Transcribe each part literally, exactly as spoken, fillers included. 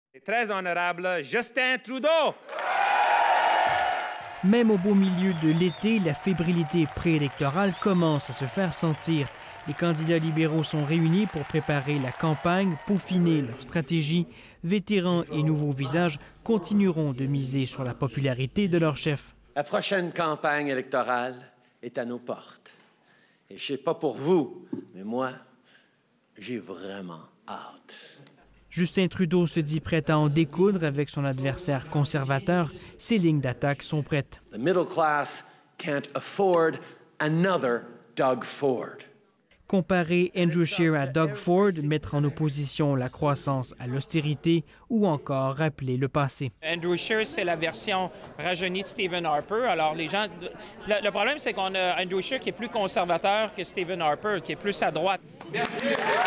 Très honorable Justin Trudeau. Même au beau milieu de l'été, la fébrilité préélectorale commence à se faire sentir. Les candidats libéraux sont réunis pour préparer la campagne, peaufiner leur stratégie. Vétérans et nouveaux visages continueront de miser sur la popularité de leur chef. La prochaine campagne électorale est à nos portes. Et je ne sais pas pour vous, mais moi, j'ai vraiment hâte. Justin Trudeau se dit prêt à en découdre avec son adversaire conservateur. Ses lignes d'attaque sont prêtes. The middle class can't afford another Doug Ford. Comparer Andrew Scheer à Doug Ford, mettre en opposition la croissance à l'austérité ou encore rappeler le passé. Andrew Scheer, c'est la version rajeunie de Stephen Harper. Alors les gens, le, le problème, c'est qu'on a Andrew Scheer qui est plus conservateur que Stephen Harper, qui est plus à droite. Merci.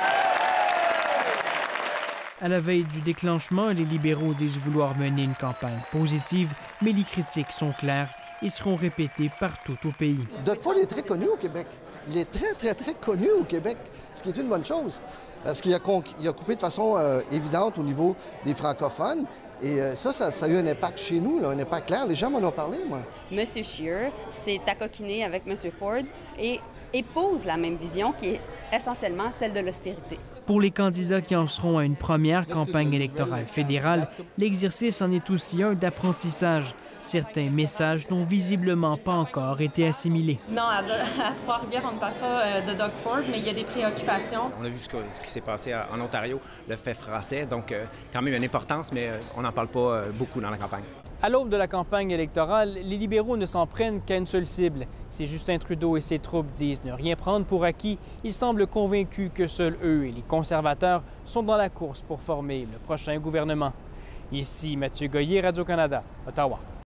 À la veille du déclenchement, les libéraux disent vouloir mener une campagne positive, mais les critiques sont claires et seront répétées partout au pays. Doug Ford est très connu au Québec. Il est très, très, très connu au Québec, ce qui est une bonne chose. Parce qu'il a, il a coupé de façon euh, évidente au niveau des francophones. Et euh, ça, ça, ça a eu un impact chez nous, là, un impact clair. Les gens m'en ont parlé, moi. M. Scheer s'est accoquiné avec M. Ford et épouse la même vision qui est essentiellement celle de l'austérité. Pour les candidats qui en seront à une première campagne électorale fédérale, l'exercice en est aussi un d'apprentissage. Certains messages n'ont visiblement pas encore été assimilés. Non, à, à Trois-Rivières, on ne parle pas euh, de Doug Ford, mais il y a des préoccupations. On a vu ce, que, ce qui s'est passé en Ontario, le fait français, donc euh, quand même une importance, mais euh, on n'en parle pas euh, beaucoup dans la campagne. À l'aube de la campagne électorale, les libéraux ne s'en prennent qu'à une seule cible. Si Justin Trudeau et ses troupes disent ne rien prendre pour acquis, ils semblent convaincus que seuls eux et les conservateurs sont dans la course pour former le prochain gouvernement. Ici Mathieu Goyer, Radio-Canada, Ottawa.